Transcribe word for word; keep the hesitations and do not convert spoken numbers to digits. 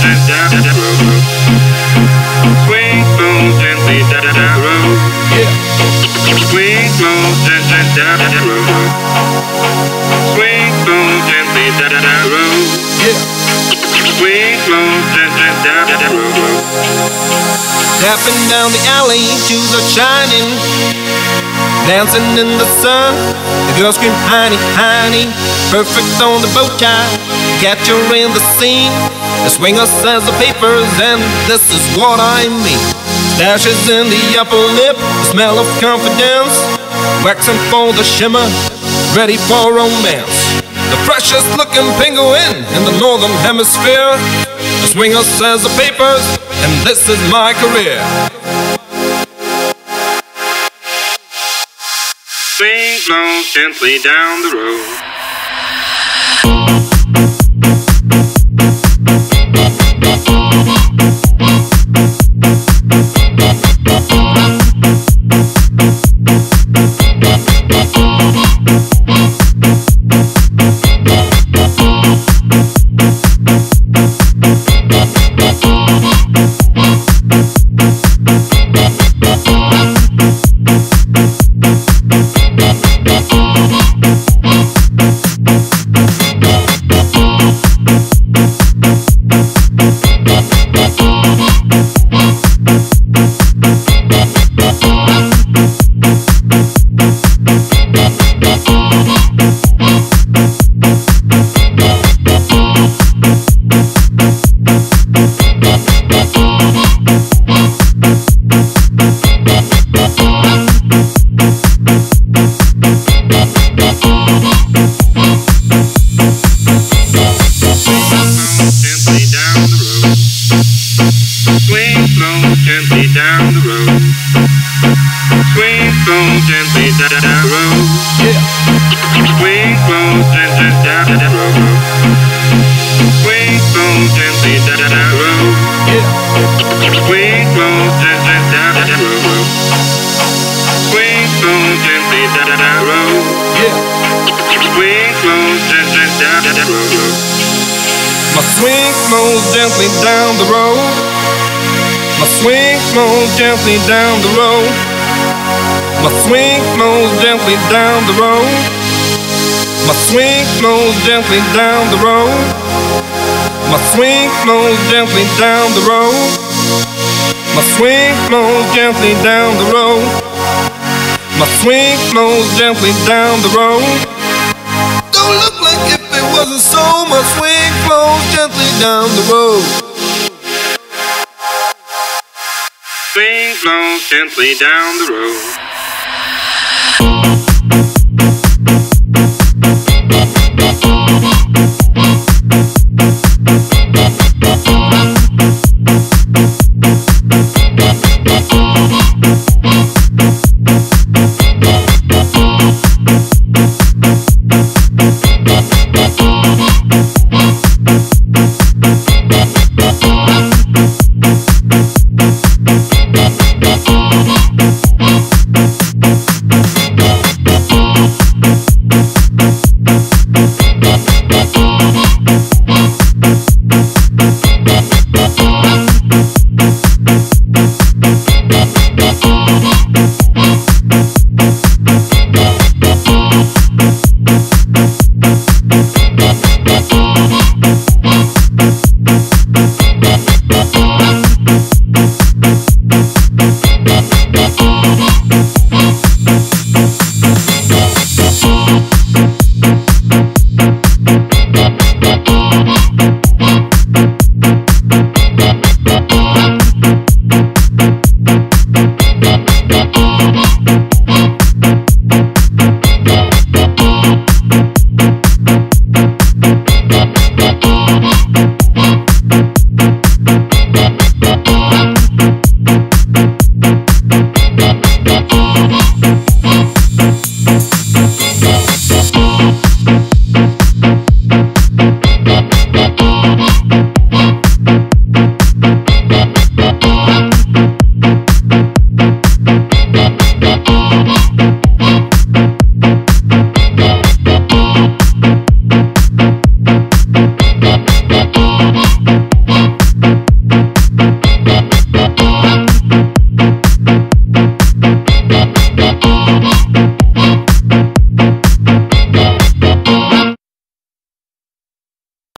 down the road. Swing slow, gently down the road. Yeah. Swing slow, gently down the road. Swing slow, gently down the road. Yeah. Swing slow, gently down the road. Stepping down the alley, shoes are shining. Dancing in the sun, the girls scream honey, honey. Perfect on the boat child, catch her in the scene. The swinger says the papers, and this is what I mean. Stashes in the upper lip, the smell of confidence. Waxing for the shimmer, ready for romance. The freshest looking penguin in the northern hemisphere. The swinger says the papers, and this is my career. Swing slow, gently down the road. Swing slow, gently down the road. Swing slow, gently down the road. Yeah. Swing slow, gently down the road. Swing slow, gently down the road. Yeah. Swing slow, gently down the road. Swing slow, gently down the road. Yeah. Swing slow, gently down the road. My swing slows gently down the road. My swing slows gently down the road. My swing slows gently down the road. My swing slows gently down the road. My swing slows gently down the road. My swing slows gently down the road. My swing slows gently down the road. Don't look like if it wasn't so. My swing flows gently down the road. Swing slow, gently down the road.